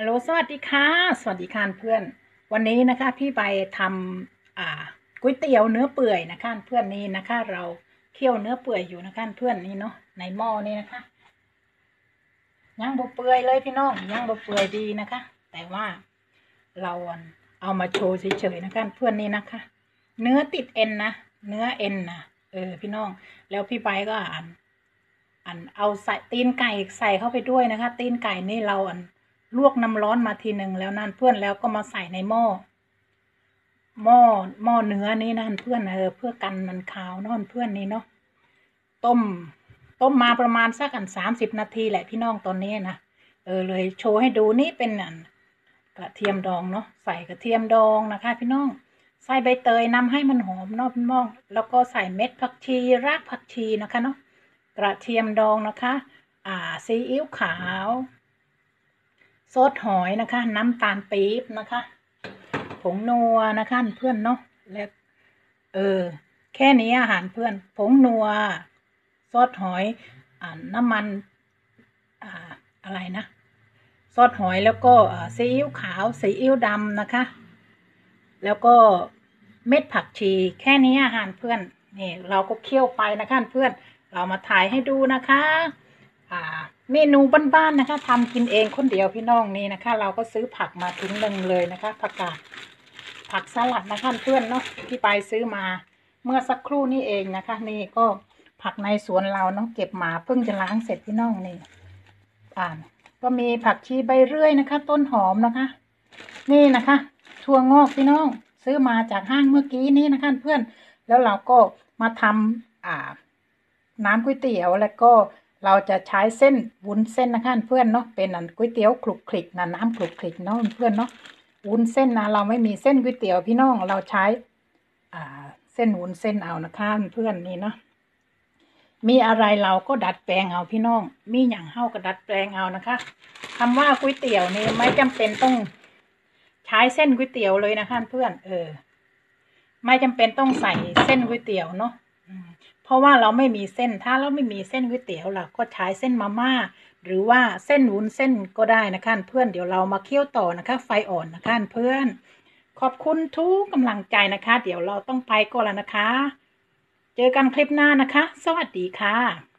ฮัลโหลสวัสดีค่ะสวัสดีค่ะเพื่อนวันนี้นะคะพี่ไปทำก๋วยเตี๋ยวเนื้อเปื่อยนะคะเพื่อนนี้นะคะเราเคี่ยวเนื้อเปื่อยอยู่นะคะเพื่อนนี้เนาะในหม้อนี้นะคะย่างบะเปื่อยเลยพี่น้องย่างบะเปื่อยดีนะคะแต่ว่าเราเอามาโชว์เฉยๆนะคะเพื่อนนี้นะคะเนื้อติดเอ็นนะเนื้อเอ็นนะพี่น้องแล้วพี่ไปก็เอาใส่ตีนไก่ใส่เข้าไปด้วยนะคะตีนไก่นี่เราลวกน้ำร้อนมาทีหนึ่งแล้วนั่นเพื่อนแล้วก็มาใส่ในหม้อหม้อเนื้อนี้นั่นเพื่อนเพื่อกันมันขาวนั่นเพื่อนนี้เนาะต้มมาประมาณสัก30 นาทีแหละพี่น้องตอนนี้นะเลยโชว์ให้ดูนี่เป็นกระเทียมดองเนาะใส่กระเทียมดองนะคะพี่น้องใส่ใบเตยนำให้มันหอมเนาะพี่น้องแล้วก็ใส่เม็ดผักชีรากผักชีนะคะเนาะกระเทียมดองนะคะซีอิ๊วขาวซอสหอยนะคะน้ำตาลปี๊บนะคะผงนัวนะคะเพื่อนเนาะแล้วแค่นี้อาหารเพื่อนผงนัวซอสหอยน้ำมันอะไรนะซอสหอยแล้วก็ซีอิ๊วขาวซีอิ๊วดำนะคะแล้วก็เม็ดผักชีแค่นี้อาหารเพื่อนนี่เราก็เคี่ยวไปนะคะเพื่อนเรามาถ่ายให้ดูนะคะเมนูบ้านๆนะคะทำกินเองคนเดียวพี่น้องนี่นะคะเราก็ซื้อผักมาถุงหนึ่งเลยนะคะผักสลัดนะคะเพื่อนเนาะที่ไปซื้อมาเมื่อสักครู่นี่เองนะคะนี่ก็ผักในสวนเราเนาะเก็บมาเพิ่งจะล้างเสร็จพี่น้องนี่ก็มีผักชีใบเรื่อยนะคะต้นหอมนะคะนี่นะคะถั่วงอกพี่น้องซื้อมาจากห้างเมื่อกี้นี้นะคะเพื่อนแล้วเราก็มาทำน้ำก๋วยเตี๋ยวแล้วก็เราจะใช้เส้นวุ้นเส้นนะคะเพื่อนเนาะเป็นก๋วยเตี๋ยวคลุกคลิกนะน้ำคลุกคลิกเนาะเพื่อนเนาะวุ้นเส้นนะเราไม่มีเส้นก๋วยเตี๋ยวพี่น้องเราใช้เส้นวุ้นเส้นเอานะคะเพื่อนนี่เนาะมีอะไรเราก็ดัดแปลงเอาพี่น้องมีอย่างเฮาก็ดัดแปลงเอานะคะคำว่าก๋วยเตี๋ยวนี่ไม่จำเป็นต้องใช้เส้นก๋วยเตี๋ยวเลยนะคะเพื่อนไม่จำเป็นต้องใส่เส้นก๋วยเตี๋ยวเนาะเพราะว่าเราไม่มีเส้นถ้าเราไม่มีเส้นก๋วยเตี๋ยวเราก็ใช้เส้นมาม่าหรือว่าเส้นวุ้นเส้นก็ได้นะคะเพื่อนเดี๋ยวเรามาเคี่ยวต่อนะคะไฟอ่อนนะคะเพื่อนขอบคุณทุกกำลังใจนะคะเดี๋ยวเราต้องไปก่อนแล้วนะคะเจอกันคลิปหน้านะคะสวัสดีค่ะ